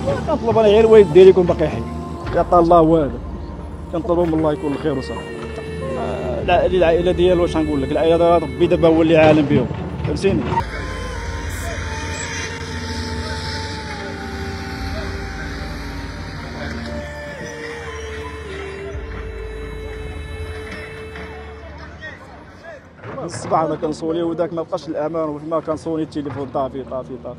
كنطلب انا غير الوالد ديالي يكون باقي حي، يعطى الله والو، كنطلبوا من الله يكون الخير وصافي. العائله ديالو واش غنقول لك، العائله ربي دابا هو اللي عالم بهم، فهمتيني. الصباح انا كنصوني وداك ما بقاش الامان، وما كنصوني التليفون طافي طافي طافي،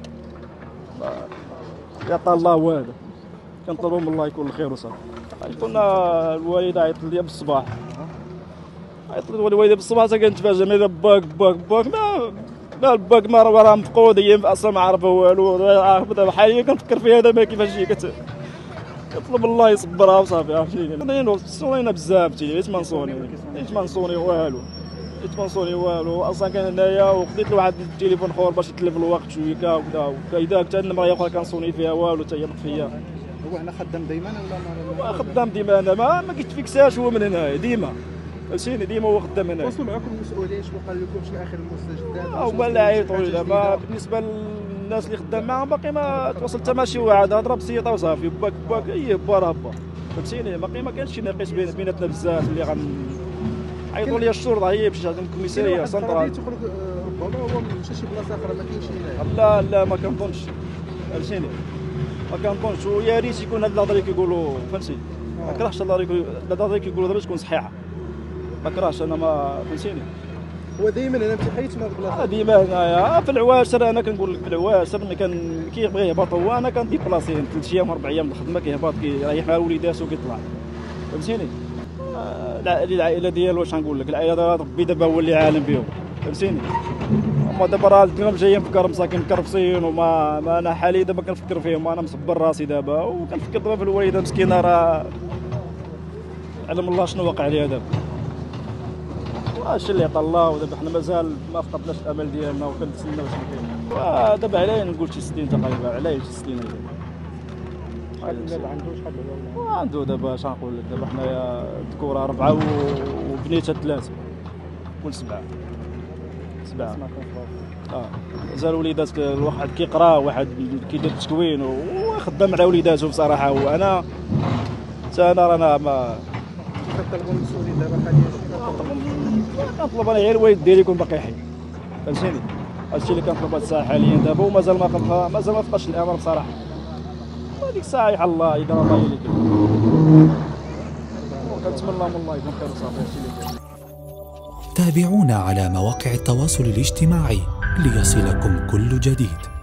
يعطى الله والو، كنطلبوا من الله يكون الخير وصافي. كنا الوالده عيطت لي بالصباح، عيطت لي الوالده بالصباح حتى كنتفاجئ من باك باك باك، ما باك ما راه مفقود، هي اصلا ما عارفه والو. دابا حاليا كنفكر فيها دابا كيفاش هي كطلب الله يصبرها وصافي، عرفتيني. صونينا بزاف حيت ما نصوني والو، حيت ما نصوني والو اصلا. كان هنايا وخديت لواحد التليفون اخر باش نتلف الوقت شويه وكذا، اذا حتى المراه اخرى كنصوني فيها والو حتى هي مطفيه. هو هنا خدام دائما ولا خدام ديما، انا ما كيتفيكساش هو من هنايا ديما، فهمتيني، ديما هو خدام هنايا. وصلوا معكم المسؤولين شنو قال لكم شنو اخر المستجدات؟ هما اللي عيطوا لي دابا. بالنسبه للناس اللي خدام معاهم باقي ما توصل حتى مع شي واحد، هضره بسيطه وصافي، باك باك اي با راه با، فهمتيني. باقي ما كانش شي نقاش بيناتنا بزاف اللي عيطوا لي الشرطه، هي مشات عند الكوميساريه سنترال. تخرج ربما هو مشى شي بلاصه اخرى ما كاينش هنايا. لا ما كنظنش، فهمتيني، ما كنظنش. ويا ريت يكون هاد الهضره اللي كيقولوا، فهمتي، ما كرهتش الهضره اللي كيقولوا دابا تكون صحيحه، ما كرهتش انا، ما فهمتيني. هو دائما انا متحيت من هاد البلاصه، ديما هنايا في العواشر. انا كنقول لك في العواشر ملي كيبغي يهبط هو، انا كنديبلاسيه 3 ايام 4 ايام الخدمه، كيهبط كيريح مع وليداتو وكيطلع، فهمتيني. العائله ديالو واش غنقول لك، العائله ربي دابا هو اللي عالم بهم، فهمتيني. هما دابا راه الدرهم جايين في كار مساكين مكرفسين، وما ما انا حاليا دابا كنفكر فيهم، انا مصبر راسي دابا، وكنفكر دابا في الوالده مسكينه، راه علم الله شنو واقع عليها دابا. هادشي اللي عطا الله، ودابا حنا مازال ما فقدناش الامل ديالنا وكنتسناو شنو كاين. دابا عليه نقول شي 60 تقريبا، عليه شي 60 هذا. دابا عنده شحال ولا عنده دابا اش نقول لك، دابا حنايا الذكوره 4 وبنيتها 3، كل 7. مازال وليدات الواحد كيقرا، واحد كيدير التكوين وخدام مع وليداتو بصراحه. وانا حتى انا رانا ما كطلبوا المسؤولين دابا حاليا؟ كنطلب انا غير الوالد ديالي يكون باقي حي، فهمتيني. هادشي اللي كنطلب هاد الساعه حاليا دابا، ومازال ما فقاش الامان بصراحه. هذيك الساعه يحل الله، اذا الله اللي كاين، كنتمنى من الله يكون خير وصافي. هادشي اللي كاين. تابعونا على مواقع التواصل الاجتماعي ليصلكم كل جديد.